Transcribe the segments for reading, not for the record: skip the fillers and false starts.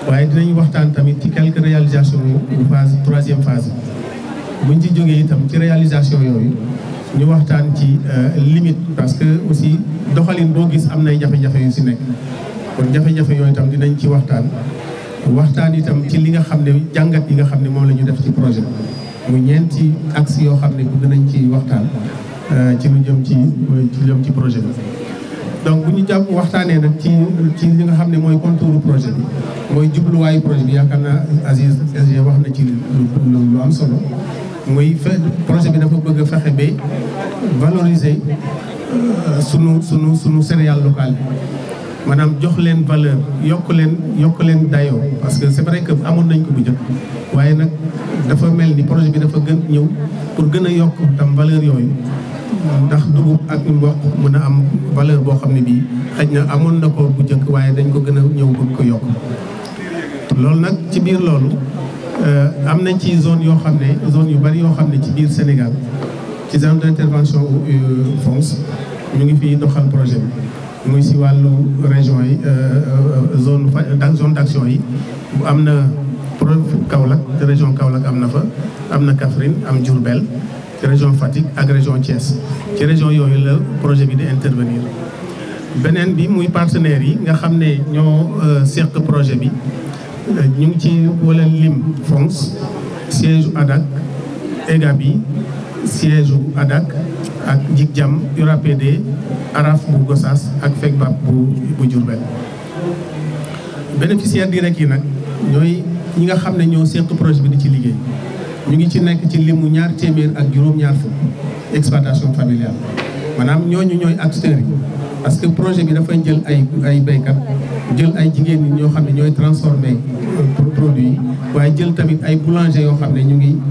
waaye dinañ waxtaan tamit ci quelques réalisations bu phase 3e phase buñ ci jógee itam ci réalisation yooyu ñu waxtaan ci limite parce que aussi doxalin boo gis am nay jafe-jafe yu si nekk kon jafe-jafe yooyu itam dinañ ci waxtaan itam ci li nga xam ne jàngat yi nga xam ne moom la ñu def ci projet mu ñeenti axe yoo xam ne bëgg nañ ci waxtaan ci lu jëm ci projet bi. donc bu ñu waxtaanee nag ci li nga xam ne mooy contour projet bi mooy jubluwaayu projet bi yaakaar naa Aziz SG wax na ci lu am solo muy projet bi dafa bëgg a fexe ba valoriser sunu céréales locales yi maanaam jox leen valeur yokk leen dayoo parce que c'est vrai que amoon nañ ko bu jëkk waaye nag dafa mel ni projet bi dafa gën ñëw pour gën a yokk tam valeur yooyu ndax dugub ak mboq mën a am valeur boo xam ne bii xëj na amoon na ko bu jëkk waaye dañ ko gën a ñëw bëgg ko yokk loolu nag ci biir loolu am nañ ci zone yoo xam ne zone yu bari yoo xam ne ci biir Sénégal ci zone d'intervention FONGS ñu ngi fi doxal projet bi muy si wàllu région yi zone d'action yi am na Kaolack te région Kaolack am na fa am na Kaffrine am Diourbel ci région Fatick ak région Thiès ci région yooyu la projet bi di intervenir beneen bi muy partenaires yi nga xam ne ñoo seq projet bi ñu ngi ci wala lim FONGS siège u ADAC EGABI siège u ADAC ak JICJAM URAPD ARAF bu Gossas ak FECBAP bu Diourbel bénéficiaires directs yi nag ñooy ñi nga xam ne ñoo seq projet bi di ci liggéey ñu ngi ci nekk ci limu 200 ak juróom-ñaar fukk exploitation familiale maanaam ñooñu ñooy acteurs yi parce que projet bi dafay jël ay béykat jël ay jigéen ñi ñoo xam ne ñooy transformer produit yi waaye jël tamit ay boulanger yoo xam ne ñu ngi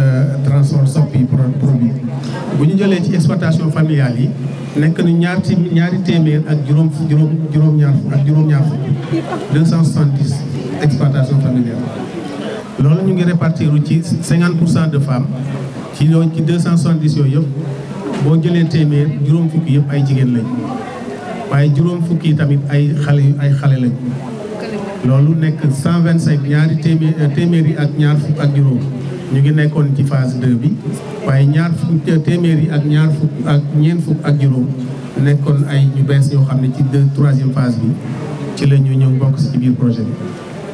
soppi produit bu ñu jëlee ci exploitation familiale yi nekk na ñaari téeméer ak juróom-ñaar fukk 270 exploitation familiale loolu ñu ngi répartir ci 50% de femmes ci 270 yooyu yëpp boo jëlee téeméer juróom fukki yëpp ay jigéen lañ waaye juróom fukki yi tamit ay xale lañ loolu nekk 125 ñaari téeméer yi ak ñaar fukk ak juróom ñu ngi nekkoon ci phase 2 bi waaye téeméer yi ak ñeent fukk ak juróom nekkoon ay ñu bees yoo xam ne ci 3e phase bi ci la ñu ñëw bokk ci biir projet bi.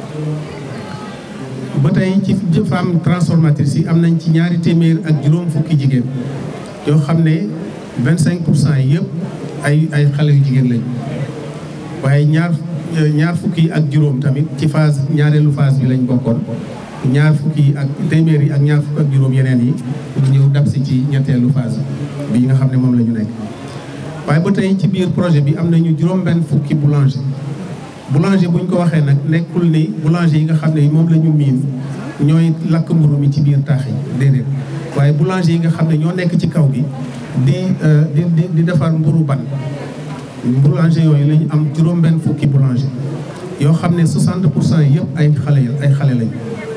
ba tey ci femme transformatrice yi am nañ ci ñaari téeméer ak juróom fukki jigéen yoo xam ne 25% yi yëpp ay xale yu jigéen lañ waaye ñaar fukki ak juróom tamit ci phase ñaareelu phase bi lañ bokkoon ñaar fukki ak téeméer yi ak ñaar fukki ak juróom yeneen yi ñëw dab si ci ñetteelu phase bi nga xam ne moom la ñu nekk. waaye ba tey ci biir projet bi am nañu juróom-benn fukki boulanger buñ ko waxee nag nekkul ni boulanger yi nga xam ne moom la ñu miin ñooy lakk mburu mi ci biir taax yi déedéet waaye boulanger yi nga xam ne ñoo nekk ci kaw gi di defar mburu ban boulanger yooyu la ñu am juróom-benn fukki boulanger yoo xam ne 60% yëpp ay xale lañu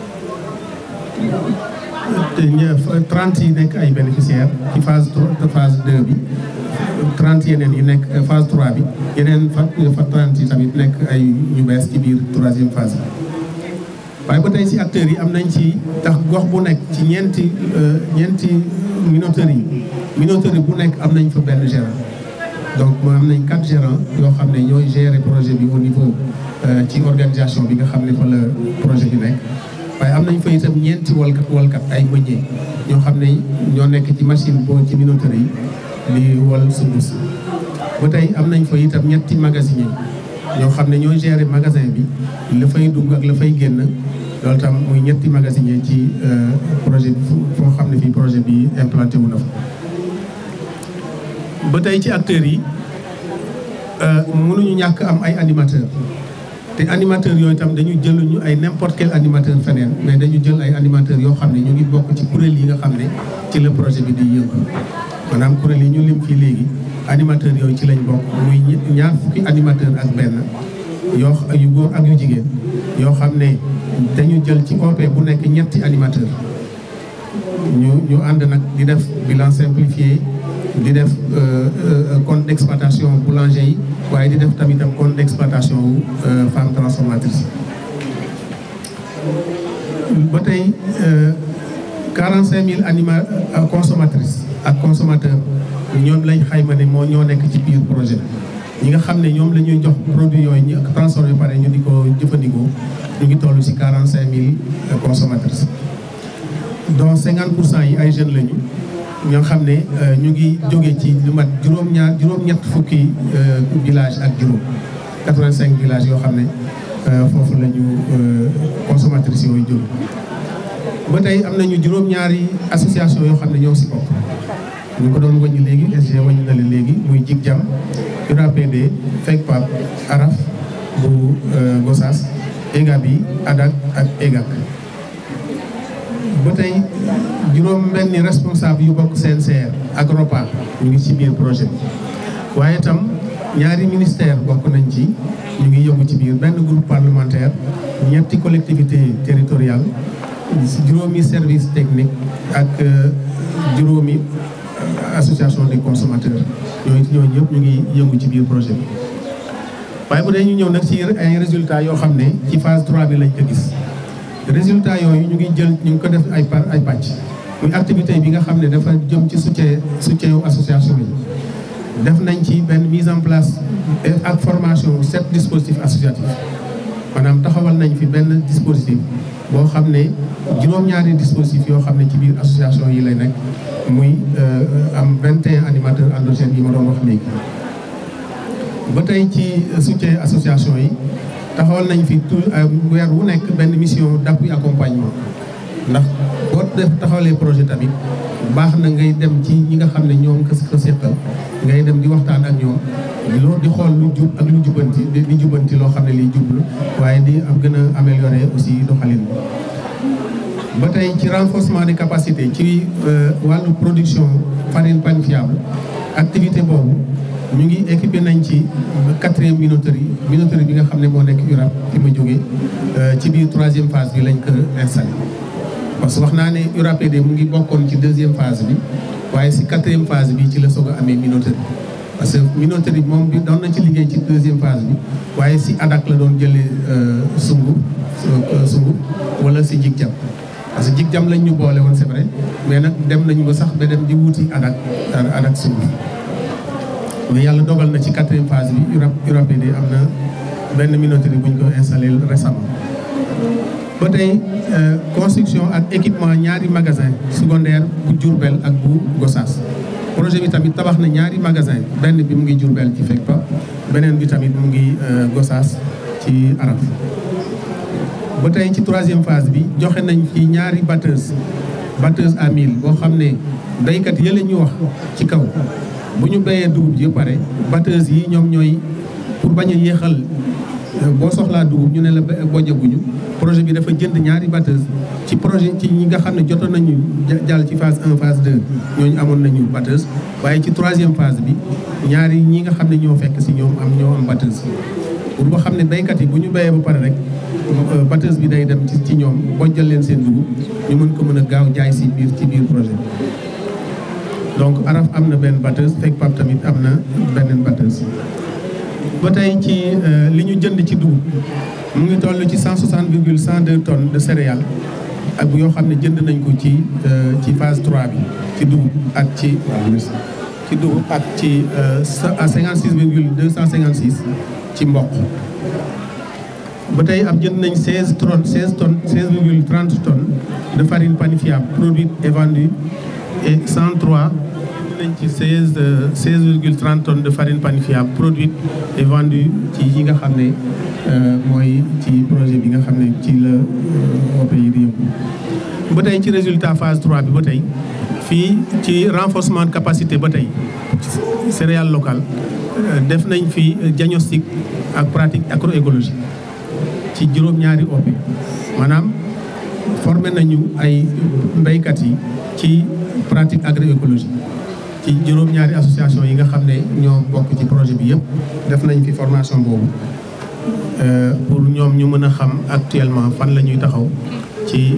te 30 yi nekk ay bénéficiaires ci phase 2 bi 30 yeneen yi nekk phase 3 bi yeneen fa 30 yi tamit nekk ay ñu bees ci biir 3e phase bi waaye ba tey ci acteurs yi am nañ ci tax gox bu nekk ci ñeenti minoterie bu nekk am nañ fa benn gérant donc moo am nañ 4 gérants yoo xam ne ñooy gérer projet bi au niveau ci organisation bi nga xam ne fa la projet bi nekk waaye am nañ fa itam ñeenti walkat ay meññee ñoo xam ne ñoo nekk ci machine boo ci minoterie yi li wal sunguf ba tey am nañ fa itam ñetti magasinier ñoo xam ne ñooy gérer magasin bi la fay dugg ak la fay génn loolu tam muy ñetti magasinier ci projet bi foo xam ne fii projet bi implanté wu na fa. ba tey ci acteurs yi mënuñu ñàkk am ay animateurs te animateurs yooyu tam dañu jëluñu ay n'importe quel animateur feneen mais dañu jël ay animateurs yoo xam ne ñu ngi bokk ci kuréel yi nga xam ne ci la projet bi di yëngu maanaam kuréel yi ñu lim fii léegi animateurs yooyu ci lañ bokk muy ñaar fukki animateur ak benn yu góor ak yu jigéen yoo xam ne dañu jël ci OP bu nekk ñetti animateur ñu ànd nag di def bilan simplifié di def compte d'exploitation boulanger yi waaye di def tamit compte d'exploitation wu femme transformatrice ba tey 45 000 consommatrices ak consommateurs ñoom lañ xayma ne ñoo nekk ci biir projet ñi nga xam ne ñoom la ñuy jox produit yooyu ñu transformé pare ñu di ko jëfandikoo ñu ngi toll ci 45 000 consommatrices donc 50% yi ay jeunes lañu ñoo xam ne ñu ngi jóge ci lu mat juróom-ñett fukki village ak juróom 85 villages yoo xam ne foofu la ñu consommatrices yooyu jóge ba tey am nañu juróom-ñaari association yoo xam ne ñoo ci bokk ñu ko doon wàññi léegi SG wàññi na leen léegi muy Jig Jam URAPD FECPAP ARAF bu Gossas EGABI ADAC ak EGAC ba tey juróom-benni responsable yu bokk CNCR ak ROPA ñu ngi ci biir projet bi waaye itam ñaari ministère bokk nañ ci ñu ngi yëngu ci biir benn groupe parlementaire ñetti collectivité territoriale juróomi service technique ak juróomi association des consommateurs ñooñu ñëpp ñu ngi yëngu ci biir projet bi waaye bu dee ñu ñëw nag ci ay résultats yoo xam ne ci phase 3 bi lañ ko gis résultats yooyu ñu ngi ko def ay pàcc muy activité bi nga xam ne dafa jëm ci soutien association yi def nañ ci benn mise en place ak formation 7 dispositifs associatifs maanaam taxawal nañ fi benn dispositif boo xam ne juróom-ñaari dispositifs yoo xam ne ci biir association yi lay nekk muy am 21 animateurs endogènes yi ma doon wax léegi. ba tey ci soutien association yi taxawal nañ fi tout weer wu nekk benn mission d'appui accompagnement ndax boo def taxawalee projet tamit baax na ngay dem ci ñi nga xam ne ñoom ko seqal ngay dem di waxtaan ak ñoom loolu di xool lu jub ak lu jubanti di jubanti loo xam ne liy jublu waaye di am gën a améliorer aussi doxalin ba tey ci renforcement des capacités ci wàllu production farine panifiable activité boobu ñu ngi équipé nañ ci 4e minoterie bi nga xam ne moo nekk URAP fi ma jógee ci biir 3e phase bi lañ ko installé parce que wax naa ne URAPD mu ngi bokkoon ci 2e phase bi waaye si 4e phase bi ci la soog a amee minoterie parce que minoterie moom bi doon nañ ci liggéey ci 2e phase bi waaye si ADAC la doon jëlee sungu wala si Jig Jam parce que Jig Jam lañ ñu boole woon c'est vrai mais nag dem nañu ba sax ba dem di wuti ADAC sungu mais yàlla dogal na ci 4e phase bi URAPD am na benn minoterie bu ñu ko installé récemment ba tey construction ak équipement ñaari magasin secondaire bu Diourbel ak bu Gossas projet bi tamit tabax na ñaari magasin benn bi mu ngi Diourbel ci FECPA beneen bi tamit mu ngi Gossas ci ARAF ba tey ci 3e phase bi joxe nañ ci ñaari batteuse à 1000 boo xam ne béykat yële ñu wax ci kaw bu ñu béyee dugub ji pare batteuse yi ñoom ñooy pour bañ a yéexal boo soxlaa dugub ñu ne la bojjaguñu projet bi dafa jënd ñaari batteuse ci projet ci ñi nga xam ne jotoon nañu jàll ci phase 1 phase 2 ñooñu amoon nañu batteuse waaye ci 3e phase bi ñaari ñi nga xam ne ñoo fekk si ñoo am batteuse pour boo xam ne béykat yi bu ñu béyee ba pare rek batteuse bi day dem ci ñoom bojjal leen seen dugub ñu mën a gaaw jaay ci biir projet donc ARAF am na benn batteuse FECPAP tamit am na beneen batteuse ba tey ci li ñu jënd ci dugub mu ngi toll ci 160,102 tonnes de céréales ak yoo xam ne jënd nañ ko ci phase 3 bi ci dugub ak ci dugub ak ci 56,256 ci mboq ba tey am jënd nañ 16,30 tonnes de farine panifiable produite et vendue et 103 nañ ci 16,30 tonnes de farine panifiable produite et vendue ci yi nga xam ne mooy ci projet bi nga xam ne ci la OP yi di yëngu ba tey ci résultat phase 3 bi ba tey fii ci renforcement de capacité ba tey céréales locales def nañ fi diagnostic ak pratique agroécologique ci juróom-ñaari OP maanaam formé nañu ay mbéykat yi ci pratique agroécologique ci juróom-ñaari association yi nga xam ne ñoo bokk ci projet bi yëpp def nañ fi formation boobu pour ñoom ñu mën a xam actuellement fan la ñuy taxaw ci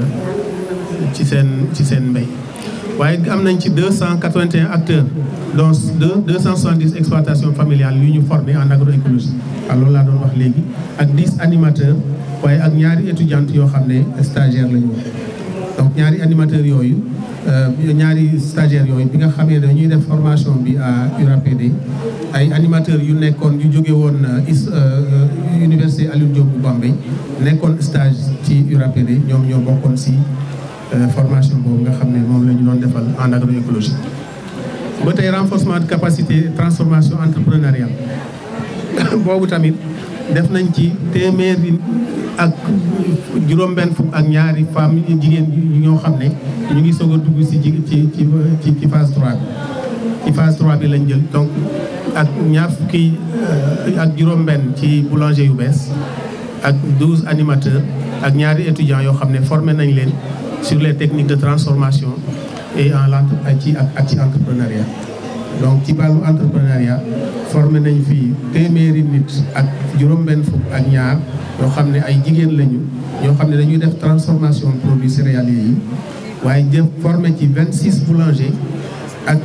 seen mbéy waaye am nañ ci 281 acteurs dont 270 exploitations familiales yu ñu formé en agroécologie waaw loolu laa doon wax léegi ak 10 animateurs waaye ak ñaari étudiante yoo xam ne stagiaire la ñu donc ñaari animateurs yooyu ñaari stagiaires yooyu bi nga xamee ne ñuy def formation bi à URAPD ay animateurs yu nekkoon yu jóge woon université Alioune Diop bu Bambey nekkoon stage ci URAPD ñoom ñoo bokkoon si formation boobu nga xam ne moom la ñu doon defal en agroécologie. ba tey renforcement de capacité transformation entrepreneuriale boobu tamit def nañ ci téeméeri ak juróom-benn fukk ak ñaari femmes jigéen ñoo xam ne ñu ngi soog a dugg si ci phase 3 bi. ci phase 3 bi lañ jël donc ak ñaar fukki ak juróom-benn ci boulanger yu bees ak 12 animateurs ak ñaari étudiants yoo xam ne formé nañ leen sur les techniques de transformation et ci entrepreneuriat. donc ci wàllu entrepreneuriat formé nañ fii téeméeri nit ak juróom-benn fukk ak ñaar yoo xam ne ay jigéen lañu ñoo xam ne dañuy def transformation produits céréaliers yi waaye formé ci 26 boulangers ak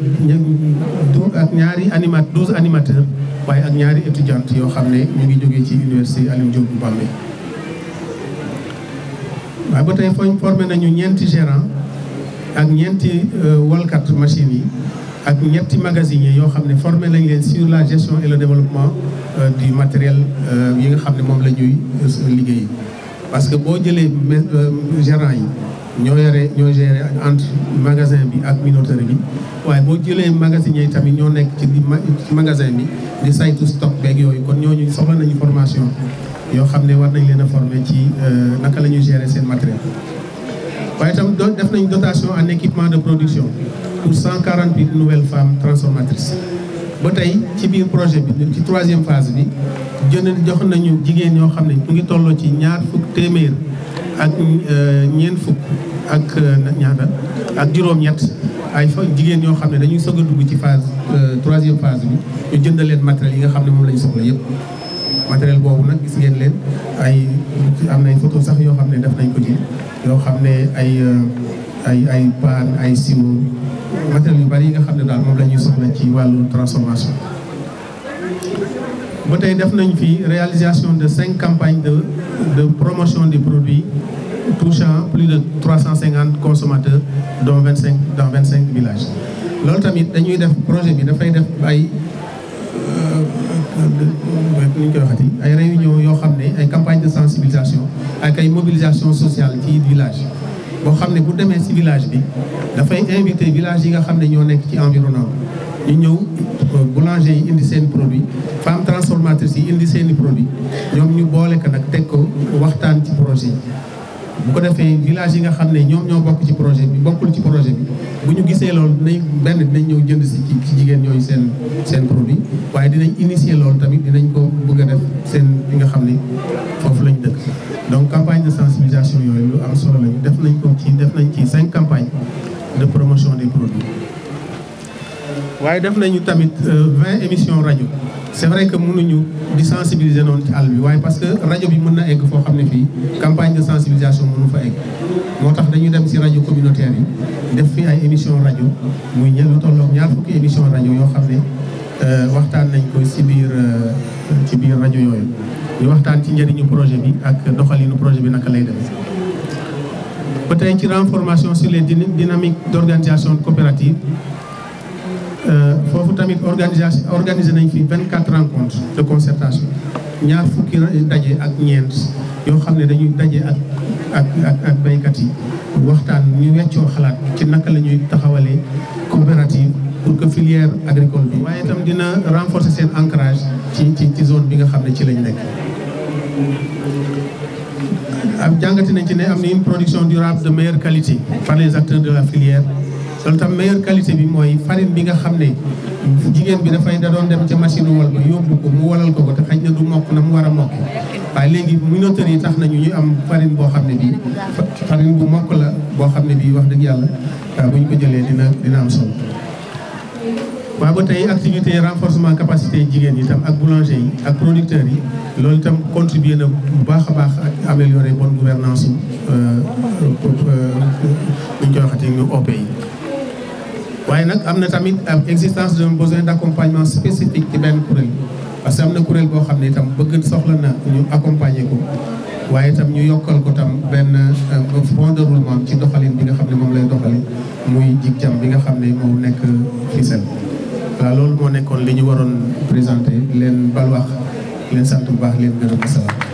ñaari 12 animateurs waaye ak ñaari étudiantes yoo xam ne ñu ngi jógee ci université Alioune Diop bu Bambey. waaye ba tey formé nañu ñeenti gérant ak ñeenti walkat machines yi ak ñetti magasiniers yoo xam ne formé nañ leen sur la gestion et le développement du matériel yi nga xam ne moom la ñuy liggéey. parce que boo jëlee gérant yi ñoo géré entre magasin bi ak minoterie bi waaye boo jëlee magasiniers yi tamit ñoo nekk ci magasin bi di saytu stock beeg yooyu kon ñooñu soxla nañu formation yoo xam ne war nañ leen a former ci naka la ñuy gérer seen matériel. waaye itam def nañ dotation en équipement de production pour 148 nouvelles femmes transformatrices. ba tey ci biir projet bi ci 3e phase bi jox nañu jigéen ñoo xam ne ñu ngi tolloo ci ñaar fukk téeméer ak ñeent fukk ak ñaata ak juróom-ñett ay jigéen ñoo xam ne dañuy soog a dugg ci phase 3e phase bi ñu jënd leen matériel yi nga xam ne moom la ñu soxla yëpp. matériel boobu nag gis ngeen leen am na ay photo sax yoo xam ne def nañ ko ci yoo xam ne ay paan ay siwo matériel yu bari yi nga xam ne daal moom la ñuy soxla ci wàllu transformation. ba tey def nañ fi réalisation de 5 campagnes de promotion des produits touchant plus de 350 consommateurs dans 25 villages. loolu tamit dañuy def projet bi dafay def ay ni ñu koy waxati ay réunion yoo xam ne ay campagne de sensibilisation ak ay mobilisation sociale ci village boo xam ne bu demee ci village bi dafay invité village yi nga xam ne ñoo nekk ci environnement ñu ñëw boulanger yi indi seen produit femmes transformatrices yi indi seeni produit ñoom ñu boole ko nag teg ko waxtaan ci projet yi. bu ko defee village yi nga xam ne ñoom ñoo bokk ci projet bi bokkul ci projet bi bu ñu gisee loolu dinañ ñëw jënd si ci jigéen ñooyu seen produit waaye dinañ initier loolu tamit dinañ ko bëgg a def seen li nga xam ne foofu lañ dëkk. donc campagne de sensibilisation yooyu lu am solo lañu def nañ ci 5 campagnes de promotion des produits. waaye def nañu tamit 20 émissions rajo. c'est vrai que mënuñu di sensibiliser noonu ci àll bi waaye parce que rajo bi mën na egg foo xam ne fii campagne de sensibilisation mënu fa egg moo tax dañu dem ci rajo communautaire yi def fi ay émission rajo muy lu tolloog ñaar fukki émission rajo yoo xam ne waxtaan nañ ko ci biir rajo yooyu ñu waxtaan ci njëriñu projet bi ak doxalinu projet bi naka lay def. ba tey ci renformation sur les dynamiques d'organisation coopérative foofu tamit organisé nañ fi 24 rencontres de concertation ñaar fukki daje ak ñeent yoo xam ne dañuy daje ak baykat yi waxtaan ñu weccoo xalaat ci naka la ñuy taxawalee coopérative pour que filière agricole bi waaye itam dina renforcer seen ancrage ci zone bi nga xam ne ci lañ nekk. jàngati nañ ci ne am na une production durable de meilleure qualité par les acteurs de la filière. loolu tam meilleure qualité bi mooy farine bi nga xam ne jigéen bi da doon dem ca machine wal ba yóbbu ko mu walal ko te xëy na du mokk na mu war a mokk waaye léegi minoterie yi tax nañu ñu am farine boo xam ne bii farine bu mokk la boo xam ne bii wax dëgg yàlla bu ñu ko jëlee dina am solo. waaw ba tey activité renforcement capacité jigéen yi tam ak boulanger yi ak producteurs yi loolu itam contribuer na bu baax a baax ak améliorer bonne gouvernance ñu koy waxati ñu OP yi. waaye nag am na tamit existence d'un besoin d'accompagnement spécifique ci benn kuréel parce que am na kuréel boo xam ne itam bëgg soxla na ñu accompagner ko waaye itam ñu yokkal ko tam benn fond de roulement ci doxalin bi nga xam ne moom lay doxalin muy jig jam bi nga xam ne moo nekk Fissel. waaw loolu moo nekkoon li ñu waroon présenté leen bal wax leen sant bu baax leen gërëm asalaam.